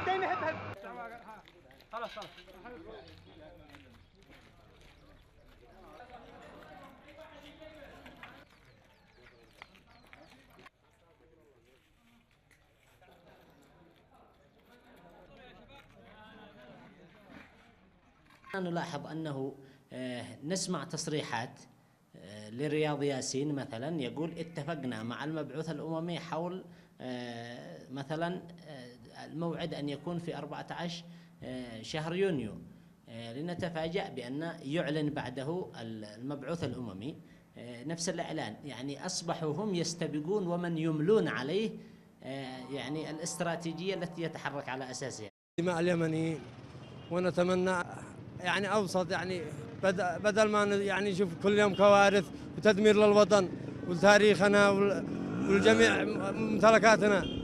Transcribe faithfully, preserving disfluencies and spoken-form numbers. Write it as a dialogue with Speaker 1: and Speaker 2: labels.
Speaker 1: خلاص خلاص.
Speaker 2: نلاحظ أنه نسمع تصريحات لرياض ياسين مثلا يقول اتفقنا مع المبعوث الأممي حول مثلا الموعد أن يكون في أربعة عشر شهر يونيو، لنتفاجأ بأن يعلن بعده المبعوث الأممي نفس الإعلان. يعني أصبحوا هم يستبقون ومن يملون عليه يعني الاستراتيجية التي يتحرك على أساسها.
Speaker 3: مع اليمنيين، ونتمنى يعني أوسط، يعني بدل ما يعني نشوف كل يوم كوارث وتدمير للوطن ولتاريخنا ولجميع ممتلكاتنا.